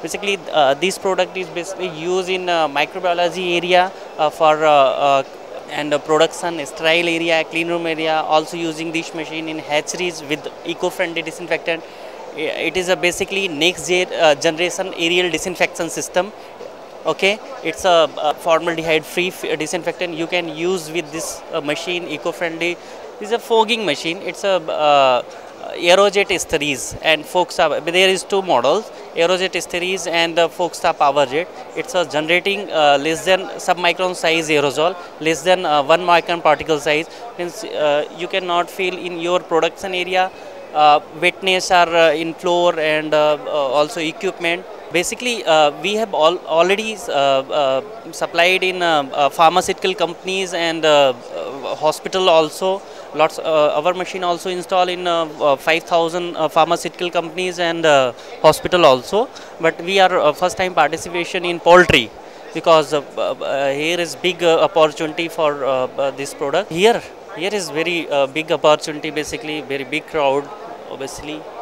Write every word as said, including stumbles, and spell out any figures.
Basically, uh, this product is basically used in uh, microbiology area uh, for uh, uh, and uh, production, sterile area, clean room area. Also using this machine in hatcheries with eco-friendly disinfectant. It is a basically next uh, generation aerial disinfection system. Okay, it's a, a formaldehyde free disinfectant you can use with this uh, machine, eco-friendly. This is a fogging machine. It's a uh, Aerojet Esteries and Folkstar. There is two models, Aerojet Esteries and uh, Folkstar PowerJet. It's a generating uh, less than submicron size aerosol, less than uh, one micron particle size. Means uh, you cannot feel in your production area. Uh, wetness are uh, in floor and uh, uh, also equipment. Basically, uh, we have all already uh, uh, supplied in uh, uh, pharmaceutical companies and uh, uh, hospital also. Lots. Uh, our machine also installed in uh, uh, five thousand uh, pharmaceutical companies and uh, hospital also. But we are uh, first time participation in poultry because uh, uh, here is big uh, opportunity for uh, uh, this product. Here, here is very uh, big opportunity. Basically, very big crowd, obviously.